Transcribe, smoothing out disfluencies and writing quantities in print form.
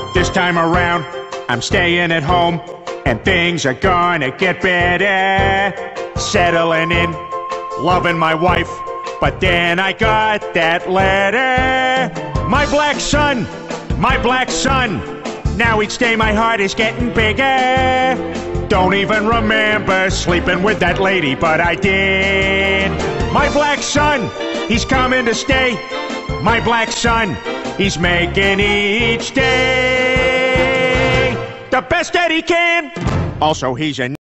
This time around, I'm staying at home, and things are gonna get better. Settling in, loving my wife, but then I got that letter. My black son, now each day my heart is getting bigger. Don't even remember sleeping with that lady, but I did. My black son, he's coming to stay. My black son, he's making each day the best that he can. Also, he's a